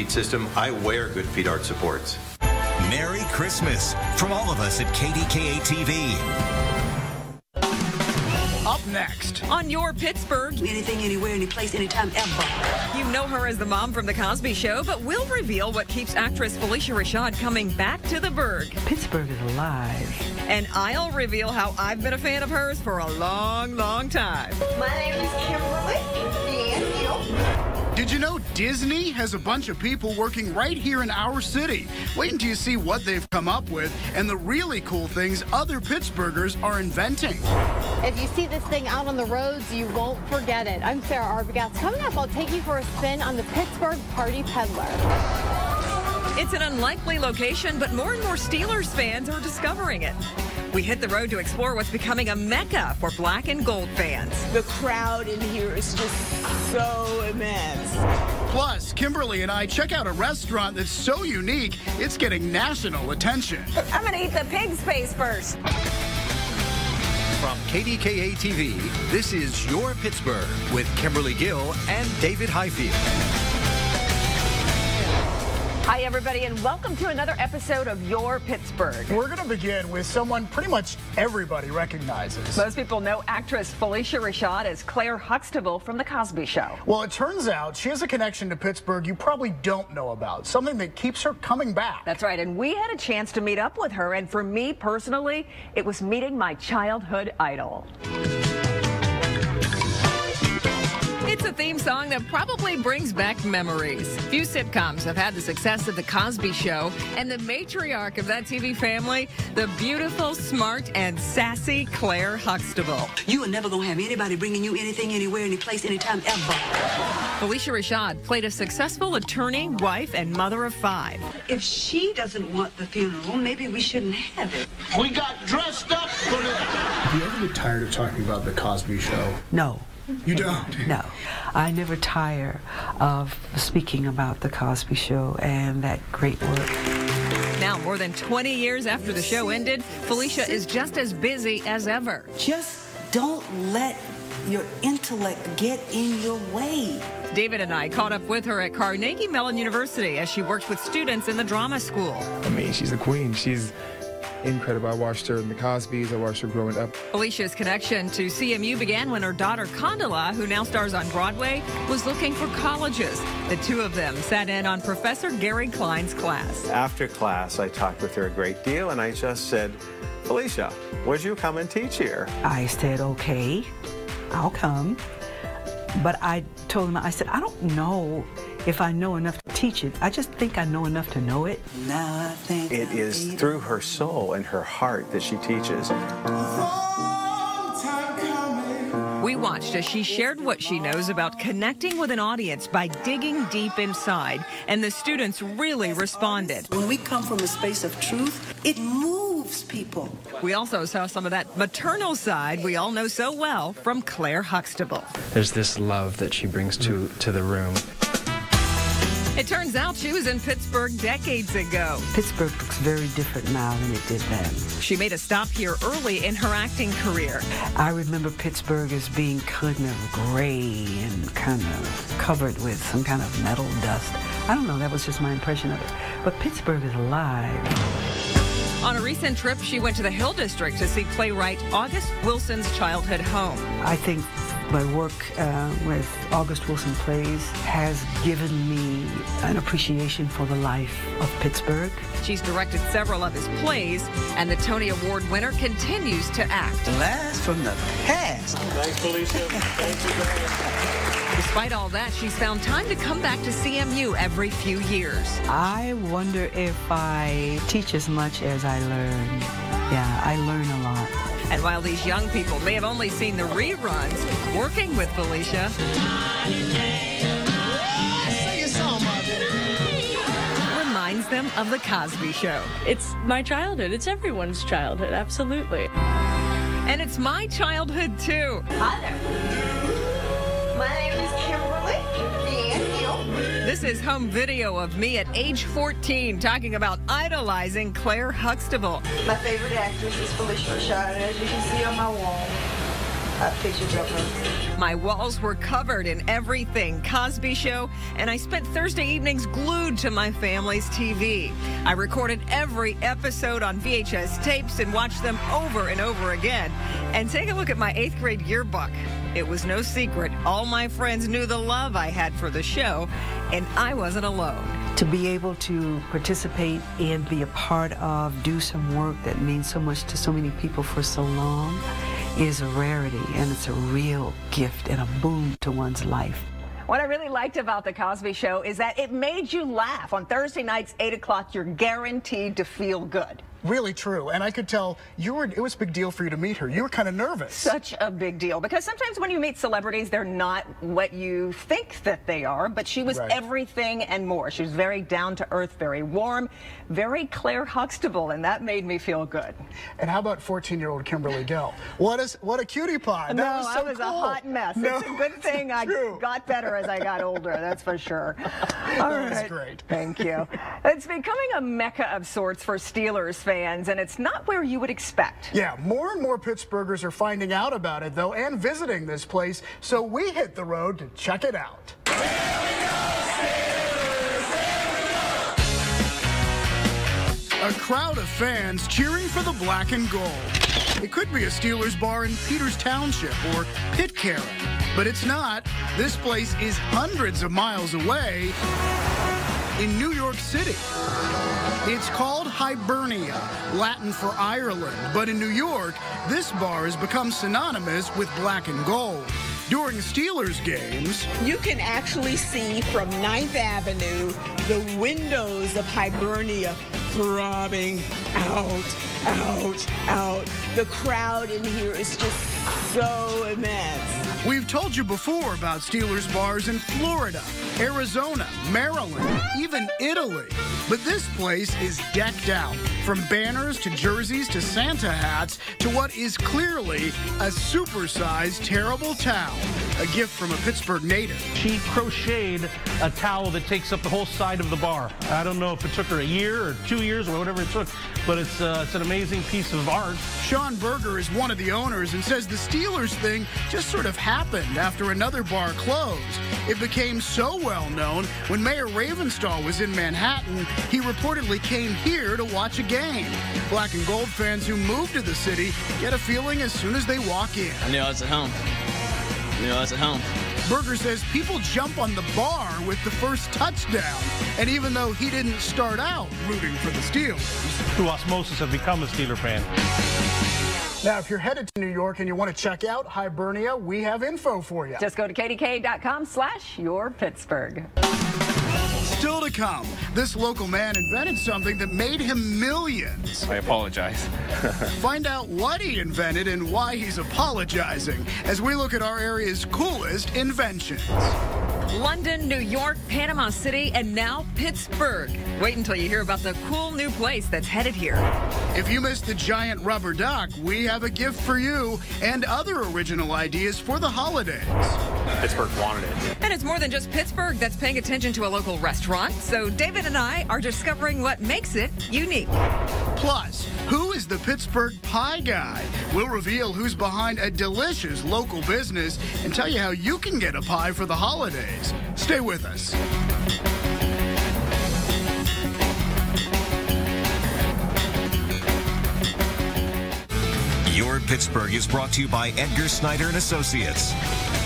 feet system, I wear Good Feet Art supports. Merry Christmas from all of us at KDKA TV. Up next on Your Pittsburgh. Anything, anywhere, anyplace, anytime, ever. You know her as the mom from The Cosby Show, but we'll reveal what keeps actress Phylicia Rashad coming back to the Burgh. Pittsburgh is alive. And I'll reveal how I've been a fan of hers for a long, long time. My name is Kimberly. Did you know Disney has a bunch of people working right here in our city? Wait until you see what they've come up with and the really cool things other Pittsburghers are inventing. If you see this thing out on the roads, you won't forget it. I'm Sarah Arbogast. Coming up, I'll take you for a spin on the Pittsburgh Party Peddler. It's an unlikely location, but more and more Steelers fans are discovering it. We hit the road to explore what's becoming a mecca for black and gold fans. The crowd in here is just so immense. Plus, Kimberly and I check out a restaurant that's so unique, it's getting national attention. I'm going to eat the pig's face first. From KDKA TV, this is Your Pittsburgh with Kimberly Gill and David Highfield. Hi, everybody, and welcome to another episode of Your Pittsburgh. We're going to begin with someone pretty much everybody recognizes. Most people know actress Phylicia Rashad as Claire Huxtable from The Cosby Show. Well, it turns out she has a connection to Pittsburgh you probably don't know about, something that keeps her coming back. That's right, and we had a chance to meet up with her, and for me personally, it was meeting my childhood idol. It's a theme song that probably brings back memories. Few sitcoms have had the success of The Cosby Show, and the matriarch of that TV family, the beautiful, smart, and sassy Claire Huxtable. You are never going to have anybody bringing you anything, anywhere, anyplace, anytime, ever. Phylicia Rashad played a successful attorney, wife, and mother of 5. If she doesn't want the funeral, maybe we shouldn't have it. We got dressed up for it. Do you ever get tired of talking about The Cosby Show? No. You don't? No. I never tire of speaking about The Cosby Show and that great work. Now, more than 20 years after the show ended, Phylicia is just as busy as ever. Just don't let your intellect get in your way. David and I caught up with her at Carnegie Mellon University as she worked with students in the drama school. I mean, she's a queen. She's incredible. I watched her in The Cosbys. I watched her growing up. Phylicia's connection to CMU began when her daughter Condola, who now stars on Broadway, was looking for colleges. The two of them sat in on Professor Gary Klein's class. After class, I talked with her a great deal, and I just said, Phylicia, would you come and teach here? I said, okay, I'll come. But I told him, I said, I don't know if I know enough to teach it. I just think I know enough to know it. Now I think It is through her soul and her heart that she teaches. We watched as she shared what she knows about connecting with an audience by digging deep inside, and the students really responded. when we come from a space of truth, it moves people. We also saw some of that maternal side we all know so well from Claire Huxtable. There's this love that she brings to the room. It turns out she was in Pittsburgh decades ago. Pittsburgh looks very different now than it did then. She made a stop here early in her acting career. I remember Pittsburgh as being kind of gray and kind of covered with some kind of metal dust. I don't know, that was just my impression of it. But Pittsburgh is alive. On a recent trip, she went to the Hill District to see playwright August Wilson's childhood home. I think my work with August Wilson Plays has given me an appreciation for the life of Pittsburgh. She's directed several of his plays, and the Tony Award winner continues to act. Blast from the past. Thanks, Phylicia. Thank you very much. Despite all that, she's found time to come back to CMU every few years. I wonder if I teach as much as I learn. Yeah, I learn a lot. And while these young people may have only seen the reruns, working with Phylicia reminds them of The Cosby Show. It's my childhood. It's everyone's childhood, absolutely. And it's my childhood, too. Hi there. My name is Kimberly. This is home video of me at age 14 talking about idolizing Claire Huxtable. My favorite actress is Phylicia Rashad, as you can see on my wall. pictures of her. My walls were covered in everything Cosby Show, and I spent Thursday evenings glued to my family's TV. I recorded every episode on VHS tapes and watched them over and over again. And take a look at my 8th grade yearbook. It was no secret. All my friends knew the love I had for the show, and I wasn't alone. To be able to participate and be a part of, do some work that means so much to so many people for so long is a rarity, and it's a real gift and a boon to one's life. What I really liked about The Cosby Show is that it made you laugh. On Thursday nights, 8 o'clock, you're guaranteed to feel good. Really true. And I could tell it was a big deal for you to meet her. You were kind of nervous. Such a big deal. Because sometimes when you meet celebrities, they're not what you think that they are. But she was everything and more. She was very down to earth, very warm, very Claire Huxtable. And that made me feel good. And how about 14-year-old Kimberly Gill? What a cutie pie. That was so I was cool. a hot mess. No, it's a good thing I got better as I got older. That's for sure. All right. That was great. Thank you. It's becoming a mecca of sorts for Steelers fans, and it's not where you would expect. Yeah, more and more Pittsburghers are finding out about it, though, and visiting this place, so we hit the road to check it out. A crowd of fans cheering for the black and gold. It could be a Steelers bar in Peters Township or Pitcairn, but it's not. This place is hundreds of miles away in New York City. It's called Hibernia, Latin for Ireland, but in New York, this bar has become synonymous with black and gold. During Steelers games, you can actually see from 9th Avenue the windows of Hibernia throbbing out, out, out. The crowd in here is just so immense. We've told you before about Steelers bars in Florida, Arizona, Maryland, even Italy. But this place is decked out, from banners to jerseys to Santa hats to what is clearly a supersized terrible towel, a gift from a Pittsburgh native. She crocheted a towel that takes up the whole side of the bar. I don't know if it took her a year or 2 years or whatever it took, but it's an amazing piece of art. Sean Berger is one of the owners and says the Steelers thing just sort of happened after another bar closed. It became so well known when Mayor Ravenstahl was in Manhattan, he reportedly came here to watch a game. Black and gold fans who moved to the city get a feeling as soon as they walk in. I knew I was at home. Berger says people jump on the bar with the first touchdown. And even though he didn't start out rooting for the Steelers, through osmosis have become a Steeler fan. Now, if you're headed to New York and you want to check out Hibernia, we have info for you. Just go to kdk.com/yourpittsburgh. Still to come, this local man invented something that made him millions. I apologize. Find out what he invented and why he's apologizing as we look at our area's coolest inventions. London, New York, Panama City, and now Pittsburgh. Wait until you hear about the cool new place that's headed here. If you missed the giant rubber duck, we have a gift for you and other original ideas for the holidays. Pittsburgh wanted it. And it's more than just Pittsburgh that's paying attention to a local restaurant. So David and I are discovering what makes it unique. Plus, who is the Pittsburgh pie guy? We'll reveal who's behind a delicious local business and tell you how you can get a pie for the holidays. Stay with us. Your Pittsburgh is brought to you by Edgar Snyder and Associates.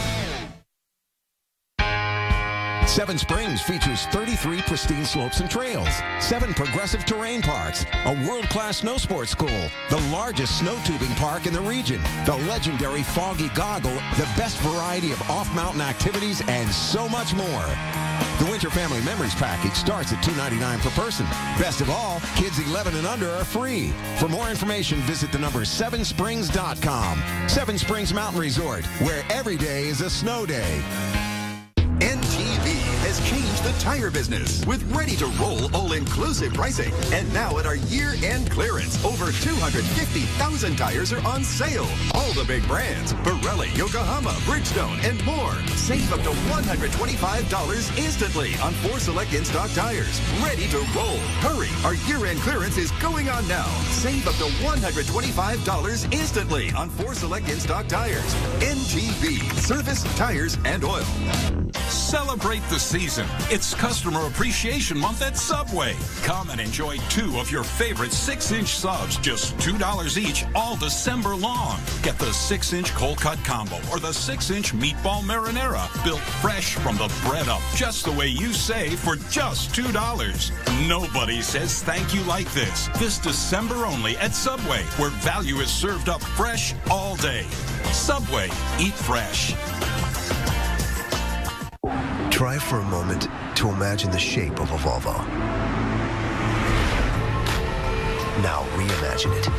Seven Springs features 33 pristine slopes and trails, 7 progressive terrain parks, a world-class snow sports school, the largest snow tubing park in the region, the legendary Foggy Goggle, the best variety of off-mountain activities, and so much more. The Winter Family Memories Package starts at $2.99 per person. Best of all, kids 11 and under are free. For more information, visit the number 7springs.com. Seven Springs Mountain Resort, where every day is a snow day. NTV has changed the tire business with ready-to-roll all-inclusive pricing. And now at our year-end clearance, over 250,000 tires are on sale. All the big brands, Pirelli, Yokohama, Bridgestone, and more. Save up to $125 instantly on 4 select in-stock tires. Ready to roll. Hurry, our year-end clearance is going on now. Save up to $125 instantly on 4 select in-stock tires. NGV, service, tires, and oil. Celebrate the season. It's Customer Appreciation Month at Subway. Come and enjoy 2 of your favorite 6-inch subs, just $2 each all December long. Get the 6-inch cold cut combo or the 6-inch meatball marinara, built fresh from the bread up, just the way you say, for just $2. Nobody says thank you like this. This December only at Subway, where value is served up fresh all day. Subway, eat fresh. Try for a moment to imagine the shape of a Volvo. Now reimagine it.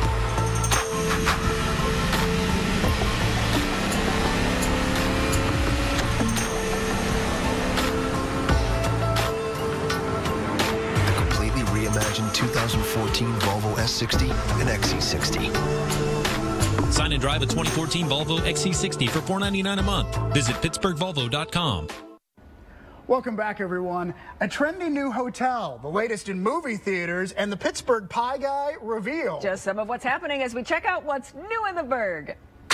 The completely reimagined 2014 Volvo S60 and XC60. Sign and drive a 2014 Volvo XC60 for $499 a month. Visit PittsburghVolvo.com. Welcome back, everyone. A trendy new hotel, the latest in movie theaters, and the Pittsburgh Pie Guy reveal. Just some of what's happening as we check out what's new in the Burgh.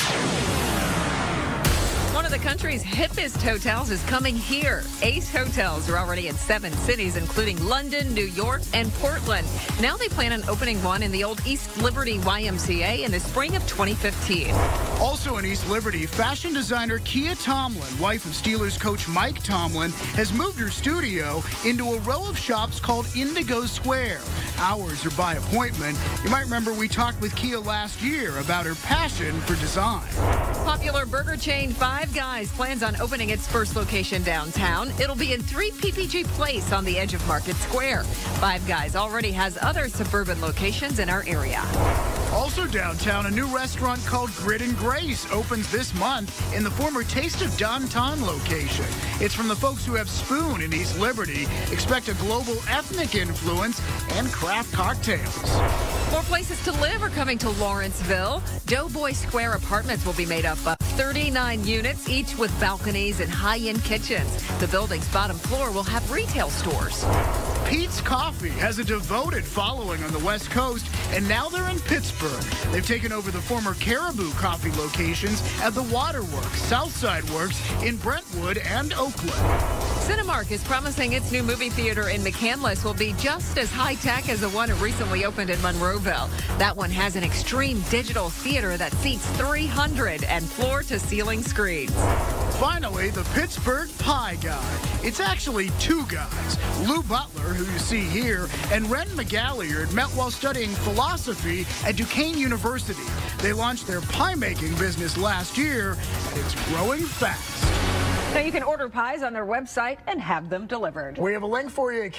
One of the country's hippest hotels is coming here. Ace Hotels are already in 7 cities, including London, New York, and Portland. Now they plan on opening one in the old East Liberty YMCA in the spring of 2015. Also in East Liberty, fashion designer Kia Tomlin, wife of Steelers coach Mike Tomlin, has moved her studio into a row of shops called Indigo Square. Hours are by appointment. You might remember we talked with Kia last year about her passion for design. Popular burger chain Five Guys plans on opening its first location downtown. It'll be in 3 PPG Place on the edge of Market Square. Five Guys already has other suburban locations in our area. Also downtown, a new restaurant called Grit and Grace opens this month in the former Taste of Downtown location. It's from the folks who have Spoon in East Liberty. Expect a global ethnic influence and craft cocktails. More places to live are coming to Lawrenceville. Doughboy Square Apartments will be made up of 39 units, each with balconies and high-end kitchens. The building's bottom floor will have retail stores. Pete's Coffee has a devoted following on the West Coast, and now they're in Pittsburgh. They've taken over the former Caribou Coffee locations at the Waterworks, Southside Works in Brentwood and Oakland. Cinemark is promising its new movie theater in McCandless will be just as high-tech as the one it recently opened in Monroeville. That one has an extreme digital theater that seats 300 and floor-to-ceiling screens. Finally, the Pittsburgh Pie Guy. It's actually 2 guys. Lou Butler, who you see here, and Ren McGalliard met while studying philosophy at Duquesne University. They launched their pie-making business last year, and it's growing fast. Now you can order pies on their website and have them delivered. We have a link for you at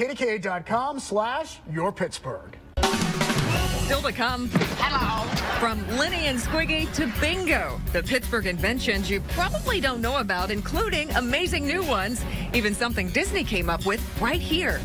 kdka.com/yourpittsburgh. Still to come. Hello. From Linny and Squiggy to Bingo. The Pittsburgh inventions you probably don't know about, including amazing new ones. Even something Disney came up with right here.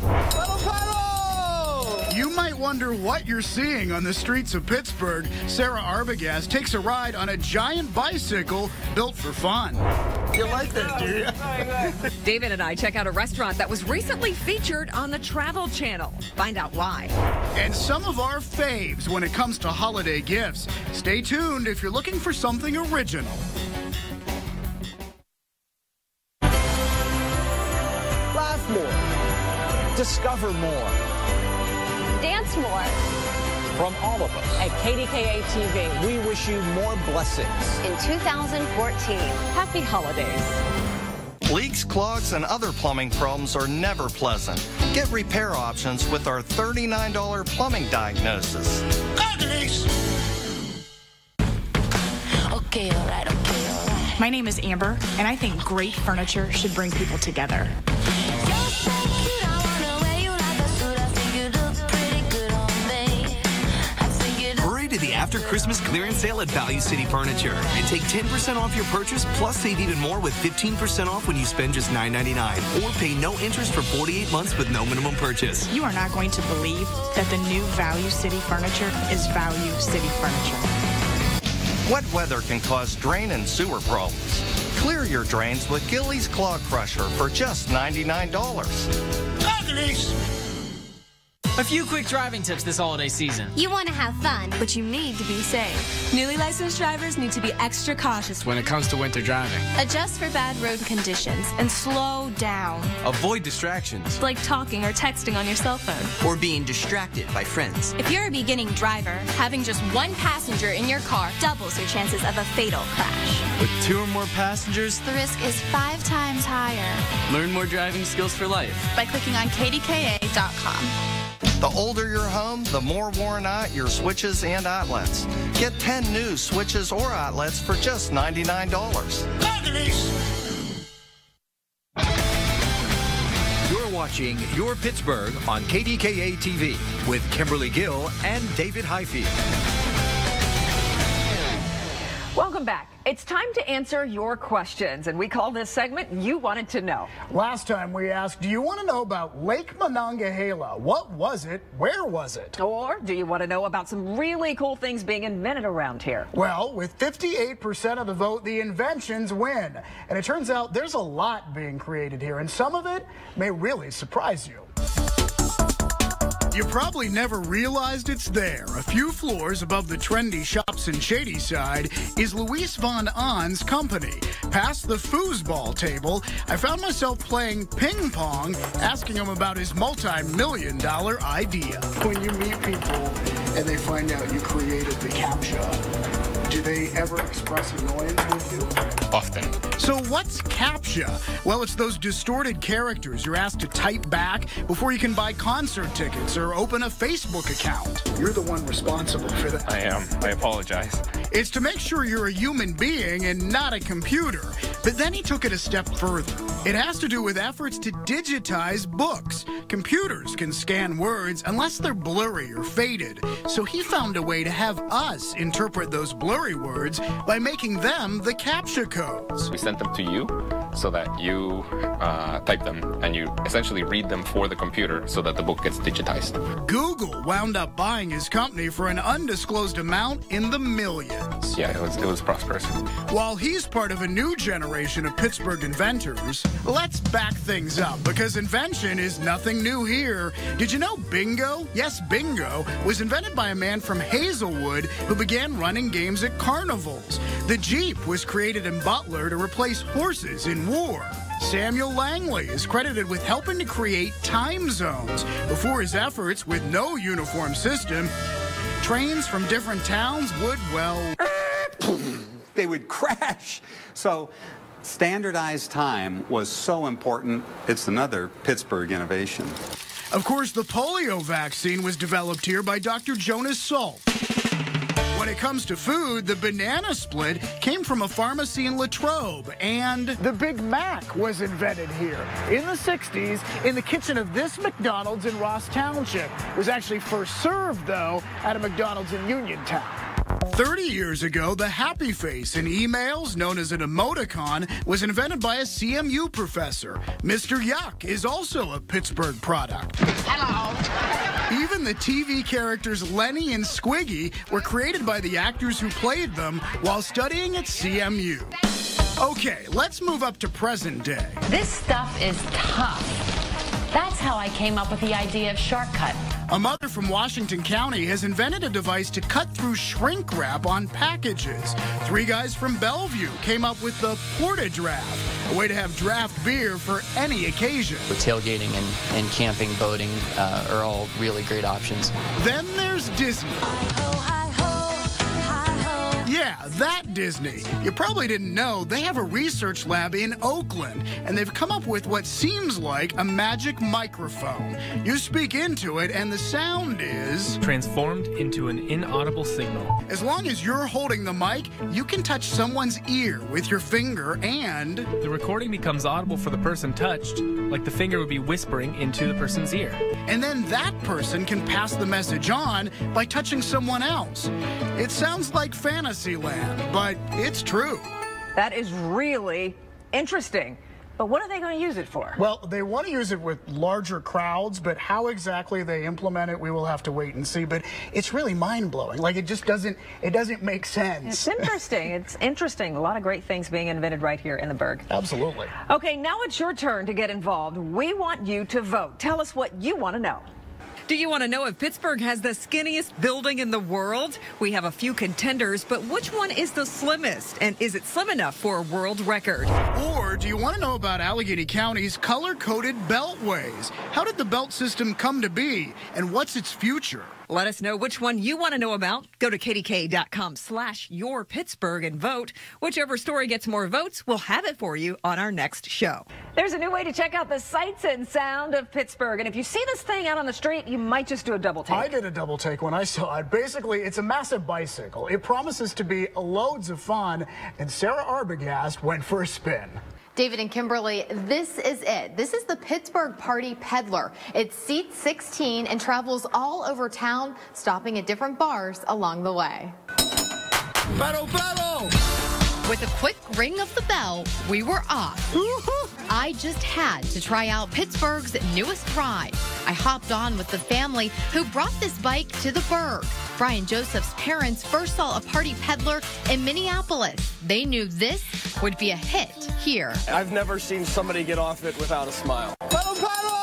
You might wonder what you're seeing on the streets of Pittsburgh. Sarah Arbogast takes a ride on a giant bicycle built for fun. You like that, do you? David and I check out a restaurant that was recently featured on the Travel Channel. Find out why. And some of our faves when it comes to holiday gifts. Stay tuned if you're looking for something original. Laugh more. Discover more. Dance more. From all of us at KDKA TV, we wish you more blessings in 2014. Happy holidays. Leaks, clogs, and other plumbing problems are never pleasant. Get repair options with our $39 plumbing diagnosis. Okay, all right. My name is Amber, and I think great furniture should bring people together. Hurry to the After Christmas clearance sale at Value City Furniture and take 10% off your purchase, plus save even more with 15% off when you spend just $9.99 or pay no interest for 48 months with no minimum purchase. You are not going to believe that the new Value City Furniture is Value City Furniture. Wet weather can cause drain and sewer problems. Clear your drains with Gillies Clog Crusher for just $99. A few quick driving tips this holiday season. You want to have fun, but you need to be safe. Newly licensed drivers need to be extra cautious when it comes to winter driving. Adjust for bad road conditions and slow down. Avoid distractions, like talking or texting on your cell phone. or being distracted by friends. If you're a beginning driver, having just one passenger in your car doubles your chances of a fatal crash. With 2 or more passengers, The risk is 5 times higher. learn more driving skills for life. By clicking on kdka.com. The older your home, the more worn out your switches and outlets. Get 10 new switches or outlets for just $99. You're watching Your Pittsburgh on KDKA TV with Kimberly Gill and David Highfield. Welcome back. It's time to answer your questions, and we call this segment You Wanted to Know. Last time we asked, do you want to know about Lake Monongahela? What was it? Where was it? Or do you want to know about some really cool things being invented around here? Well, with 58% of the vote, the inventions win. And it turns out there's a lot being created here, and some of it may really surprise you. You probably never realized it's there. A few floors above the trendy shops in Shadyside is Luis Von Ahn's company. Past the foosball table, I found myself playing ping pong, asking him about his multi-million-dollar idea. When you meet people and they find out you created the CAPTCHA, do they ever express annoyance with you? Often. So what's CAPTCHA? Well, it's those distorted characters you're asked to type back before you can buy concert tickets or open a Facebook account. You're the one responsible for that. I am. I apologize. It's to make sure you're a human being and not a computer. But then he took it a step further. It has to do with efforts to digitize books. Computers can scan words unless they're blurry or faded. So he found a way to have us interpret those blurry words by making them the CAPTCHA codes. We sent them to you so that you type them and you essentially read them for the computer so that the book gets digitized. Google wound up buying his company for an undisclosed amount in the millions. Yeah, it was prosperous. While he's part of a new generation of Pittsburgh inventors, let's back things up because invention is nothing new here. Did you know bingo? Yes, bingo was invented by a man from Hazelwood who began running games at carnivals. The Jeep was created in Butler to replace horses in war. Samuel Langley is credited with helping to create time zones. Before his efforts with no uniform system, trains from different towns would, well... they would crash. So standardized time was so important. It's another Pittsburgh innovation. Of course, the polio vaccine was developed here by Dr. Jonas Salk. When it comes to food, the banana split came from a pharmacy in Latrobe, and the Big Mac was invented here in the 60s in the kitchen of this McDonald's in Ross Township. It was actually first served, though, at a McDonald's in Uniontown. 30 years ago, the happy face in emails, known as an emoticon, was invented by a CMU professor. Mr. Yuck is also a Pittsburgh product. Hello. Even the TV characters Lenny and Squiggy were created by the actors who played them while studying at CMU. Okay, let's move up to present day. This stuff is tough. That's how I came up with the idea of Shortcut. A mother from Washington County has invented a device to cut through shrink wrap on packages. 3 guys from Bellevue came up with the Porta Draft, a way to have draft beer for any occasion. Tailgating and camping, boating are all really great options. Then there's Disney. Yeah, that Disney. You probably didn't know they have a research lab in Oakland, and they've come up with what seems like a magic microphone. You speak into it, and the sound is transformed into an inaudible signal. As long as you're holding the mic, you can touch someone's ear with your finger, and the recording becomes audible for the person touched, like the finger would be whispering into the person's ear. And then that person can pass the message on by touching someone else. It sounds like fantasy land, but it's true. That is really interesting. But what are they going to use it for? Well, they want to use it with larger crowds, but how exactly they implement it, we will have to wait and see. But it's really mind-blowing. Like, it just doesn't make sense. It's interesting. It's interesting. A lot of great things being invented right here in the Berg. Absolutely. Okay, now it's your turn to get involved. We want you to vote. Tell us what you want to know. Do you want to know if Pittsburgh has the skinniest building in the world? We have a few contenders, but which one is the slimmest? And is it slim enough for a world record? Or do you want to know about Allegheny County's color-coded beltways? How did the belt system come to be, and what's its future? Let us know which one you want to know about. Go to kdk.com/yourpittsburgh and vote. Whichever story gets more votes, we'll have it for you on our next show. There's a new way to check out the sights and sound of Pittsburgh. And if you see this thing out on the street, you might just do a double take. I did a double take when I saw it. Basically, it's a massive bicycle. It promises to be loads of fun, and Sarah Arbogast went for a spin. David and Kimberly, this is it. This is the Pittsburgh Party Peddler. It seats 16 and travels all over town, stopping at different bars along the way. Pedal, pedal! With a quick ring of the bell, we were off. I just had to try out Pittsburgh's newest ride. I hopped on with the family who brought this bike to the Berg. Brian Joseph's parents first saw a party peddler in Minneapolis. They knew this would be a hit here. I've never seen somebody get off it without a smile. Pedal, pedal!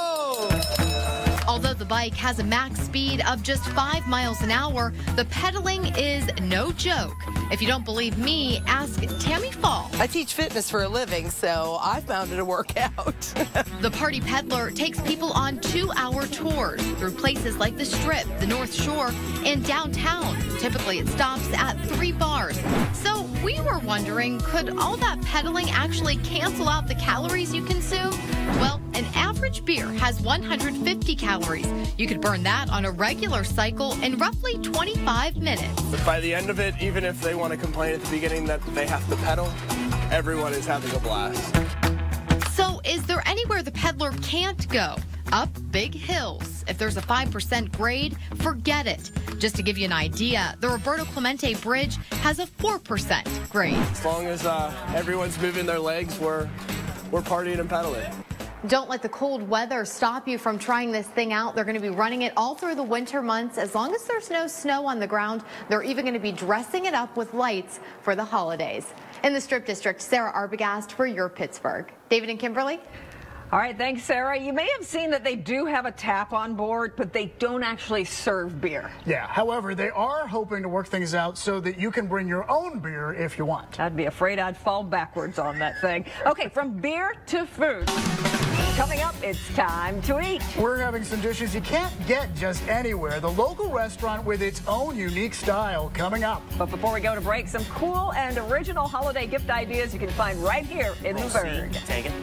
Although the bike has a max speed of just 5 miles an hour, the pedaling is no joke. If you don't believe me, ask Tammy Fall. I teach fitness for a living, so I found it a workout. The Party Peddler takes people on 2-hour tours through places like the Strip, the North Shore, and downtown. Typically, it stops at 3 bars. So we were wondering, could all that pedaling actually cancel out the calories you consume? Well, an average beer has 150 calories. You could burn that on a regular cycle in roughly 25 minutes. But by the end of it, even if they want to complain at the beginning that they have to pedal, everyone is having a blast. So is there anywhere the peddler can't go? Up big hills. If there's a 5% grade, forget it. Just to give you an idea, the Roberto Clemente Bridge has a 4% grade. As long as everyone's moving their legs, we're partying and pedaling. Don't let the cold weather stop you from trying this thing out. They're going to be running it all through the winter months. As long as there's no snow on the ground, they're even going to be dressing it up with lights for the holidays. In the Strip District, Sarah Arbogast for your Pittsburgh. David and Kimberly? All right, thanks, Sarah. You may have seen that they do have a tap on board, but they don't actually serve beer. Yeah, however, they are hoping to work things out so that you can bring your own beer if you want. I'd be afraid I'd fall backwards on that thing. Okay, from beer to food. Coming up, it's time to eat. We're having some dishes you can't get just anywhere. The local restaurant with its own unique style coming up. But before we go to break, some cool and original holiday gift ideas you can find right here in the Berg. Take it.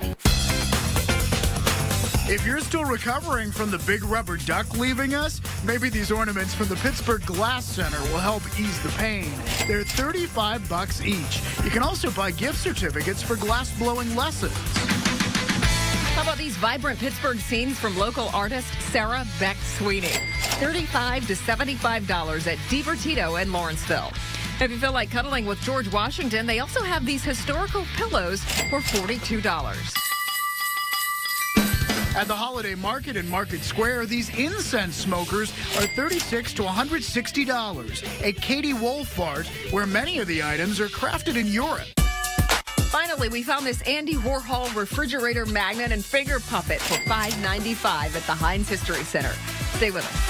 If you're still recovering from the big rubber duck leaving us, maybe these ornaments from the Pittsburgh Glass Center will help ease the pain. They're $35 each. You can also buy gift certificates for glass blowing lessons. How about these vibrant Pittsburgh scenes from local artist Sarah Beck Sweeney? $35 to $75 at DiVertito in Lawrenceville. If you feel like cuddling with George Washington, they also have these historical pillows for $42. At the Holiday Market in Market Square, these incense smokers are $36 to $160 at Katie Wolfart, where many of the items are crafted in Europe. Finally, we found this Andy Warhol refrigerator magnet and finger puppet for $5.95 at the Heinz History Center. Stay with us.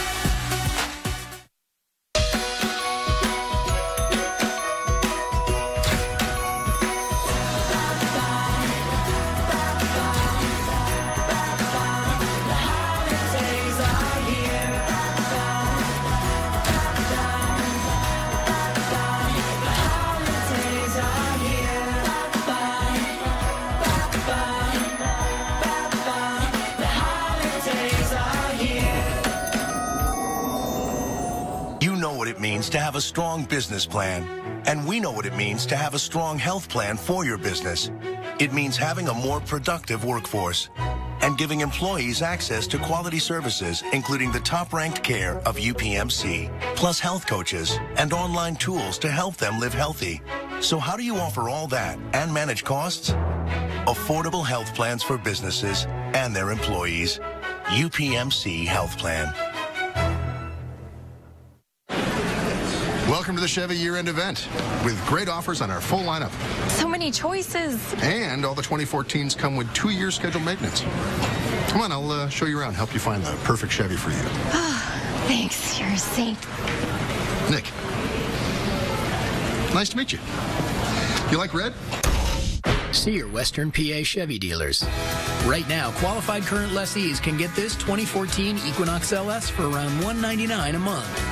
it means to have a strong business plan. And we know what it means to have a strong health plan for your business. It means having a more productive workforce and giving employees access to quality services, including the top-ranked care of UPMC, plus health coaches and online tools to help them live healthy. So how do you offer all that and manage costs? Affordable health plans for businesses and their employees. UPMC Health Plan. Welcome to the Chevy year-end event with great offers on our full lineup. So many choices. And all the 2014s come with 2-year scheduled maintenance. Come on, I'll show you around, help you find the perfect Chevy for you. Thanks, you're a saint. Nick. Nice to meet you. You like red? See your Western PA Chevy dealers. Right now, qualified current lessees can get this 2014 Equinox LS for around $199 a month.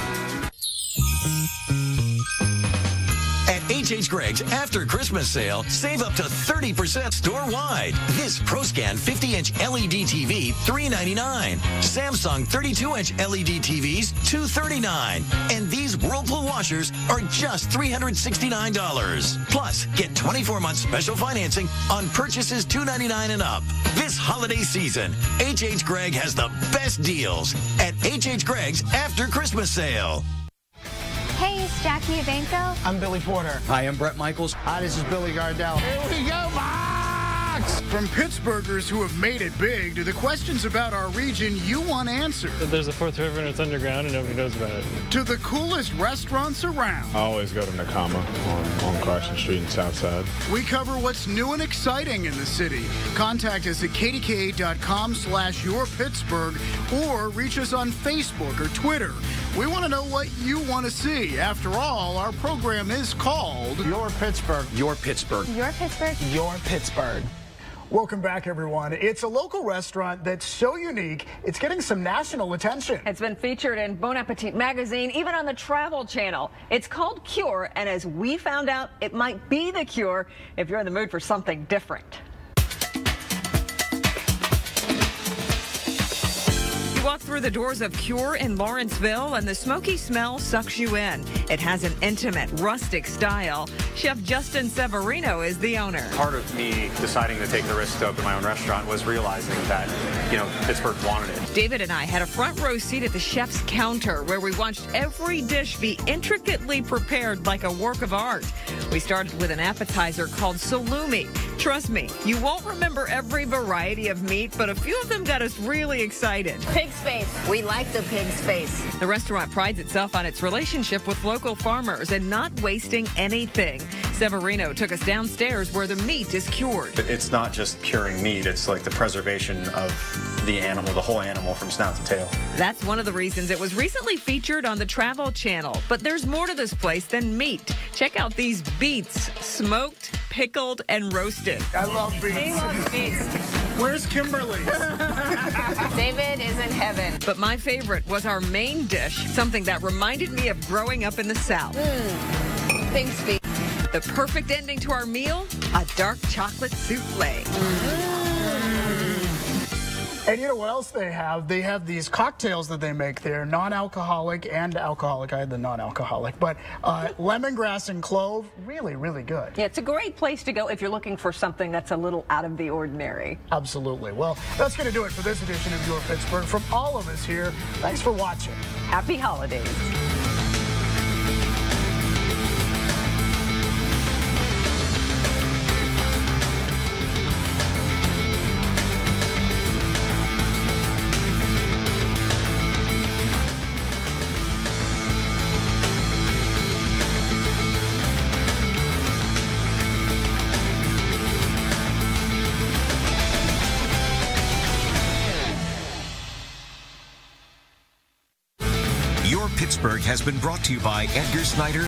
At H.H. Greg's After Christmas Sale, save up to 30% store-wide. This ProScan 50-inch LED TV, $399. Samsung 32-inch LED TVs, $239. And these Whirlpool washers are just $369. Plus, get 24 months special financing on purchases $299 and up. This holiday season, H.H. Gregg has the best deals at H.H. Greg's After Christmas Sale. Hey, it's Jackie Evanko. I'm Billy Porter. Hi, I'm Brett Michaels. Hi, this is Billy Gardell. Here we go, Fox! From Pittsburghers who have made it big to the questions about our region you want answered. There's a fourth river and it's underground and nobody knows about it. To the coolest restaurants around. I always go to Nakama on Carson Street in Southside. We cover what's new and exciting in the city. Contact us at kdka.com/yourpittsburgh or reach us on Facebook or Twitter. We want to know what you want to see. After all, our program is called Your Pittsburgh. Your Pittsburgh. Your Pittsburgh. Your Pittsburgh. Welcome back, everyone. It's a local restaurant that's so unique, it's getting some national attention. It's been featured in Bon Appetit magazine, even on the Travel Channel. It's called Cure, and as we found out, it might be the cure if you're in the mood for something different. Walk through the doors of Cure in Lawrenceville and the smoky smell sucks you in. It has an intimate, rustic style. Chef Justin Severino is the owner. Part of me deciding to take the risk to open my own restaurant was realizing that, Pittsburgh wanted it. David and I had a front row seat at the chef's counter where we watched every dish be intricately prepared like a work of art. We started with an appetizer called salumi. Trust me, you won't remember every variety of meat, but a few of them got us really excited. Pig's face. We like the pig's face. The restaurant prides itself on its relationship with local farmers and not wasting anything. Severino took us downstairs where the meat is cured. It's not just curing meat, it's like the preservation of the animal, the whole animal from snout to tail. That's one of the reasons it was recently featured on the Travel Channel. But there's more to this place than meat. Check out these beets, smoked, pickled, and roasted. I love beets. He loves beets. Where's Kimberly? David is in heaven. But my favorite was our main dish, something that reminded me of growing up in the South. Pig's feet. The perfect ending to our meal, a dark chocolate souffle. And you know what else they have? They have these cocktails that they make there, non-alcoholic and alcoholic. I had the non-alcoholic, but lemongrass and clove, really, really good. Yeah, it's a great place to go if you're looking for something that's a little out of the ordinary. Absolutely. Well, that's going to do it for this edition of Your Pittsburgh. From all of us here, thanks for watching. Happy holidays. Pittsburgh has been brought to you by Edgar Snyder.